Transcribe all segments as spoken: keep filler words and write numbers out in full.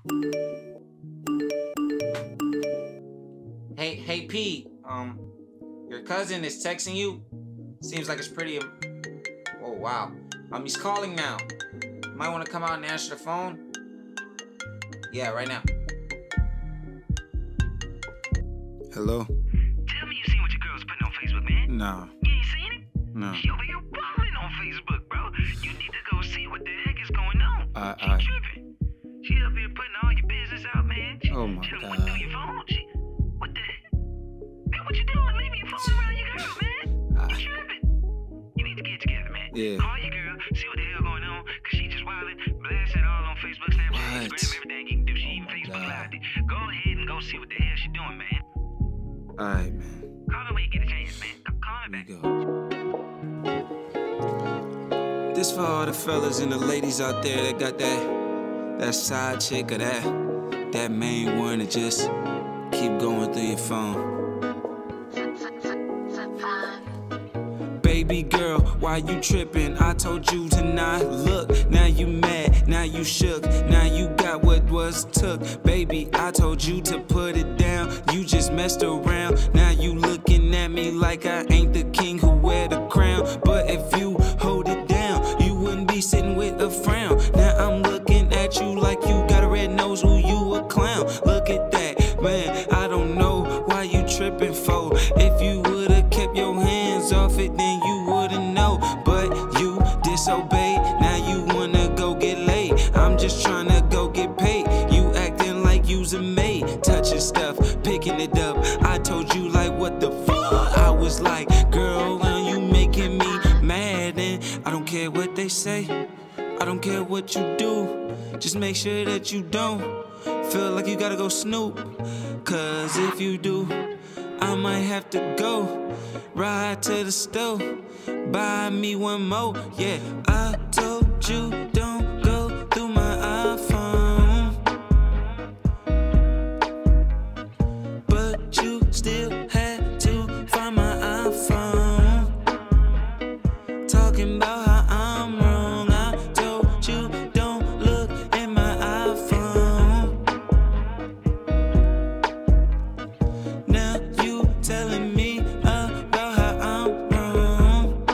Hey, hey, P. Um, your cousin is texting you. Seems like it's pretty. Um, oh wow. Um, he's calling now. Might want to come out and answer the phone. Yeah, right now. Hello. Tell me you seen what your girl's putting on Facebook, man. Nah. You ain't seen it? No. She over here balling on Facebook, bro. You need to go see what the heck is going on. I, she I... tripping. She up here putting all your business out, man. She, Oh my she done God. went through your phone. She, what the heck? Man, what you doing? Leaving your phone around your girl, man. I... You tripping. You need to get together, man. Yeah. Call your girl, see what the hell going on, cause she just wildin', blasting all on Facebook, Snapchat, What? Instagram, everything you can do. She Oh even my Facebook God. Live it. Go ahead and go see what the hell she doing, man. Alright, man. Call her when you get a chance, man. Call me back. Here we go. This for all the fellas and the ladies out there that got that that side chick or that that main one that just keep going through your phone. Baby girl, why you tripping? I told you to not look. Now you mad, now you shook, now you got what was took. Baby, I told you to put it down. You just messed around. Now you looking at me like I ain't the king who wear the crown. But if you hold it down, you wouldn't be sitting with a frown. Now I'm looking at you like you got a red nose, who you a clown. Look at that, man, I don't know why you tripping for. If you would've kept your hands off it, then you wouldn't know. But you disobeyed, now you wanna go get laid. I'm just tryna go get paid. You acting like you's a maid, touching stuff, picking it up. I told you like what the fuck. I was like, girl, when you making me mad, and I don't care what they say, I don't care what you do. Just make sure that you don't feel like you gotta go snoop. Cause if you do, I might have to go ride to the store, buy me one more. Yeah, I told you don't go through my iPhone, but you still had to find my iPhone. Talking about how I'm wrong. I told you don't look at my iPhone. Now you telling me about how I'm wrong,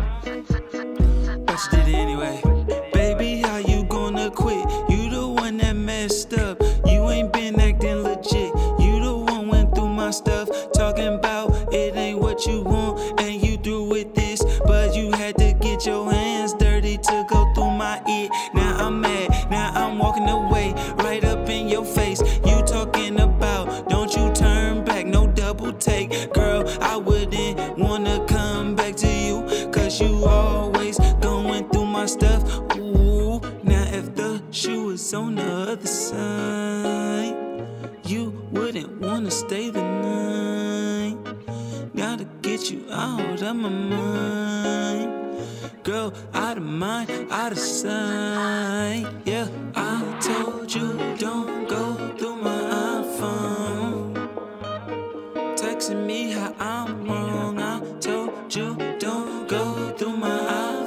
but you did it anyway. Baby, how you gonna quit? You the one that messed up. You ain't been acting legit. You the one went through my stuff, talking about it ain't what you want, and you through with this. But you had to get your hands dirty to go through my ear. Now I'm mad, now I'm walking away, right up in your face. You talking about, don't you turn back, no double take. Girl, I wouldn't wanna come back to you, cause you always going through my stuff. Ooh, now if the shoe was on the other side, you wouldn't wanna stay the night. Gotta get you out of my mind. Girl, out of mind, out of sight. Yeah, I told you don't go through my iPhone, texting me how I'm wrong. I told you don't go through my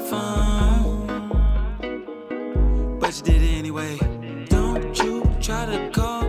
iPhone, but you did it anyway. Don't you try to call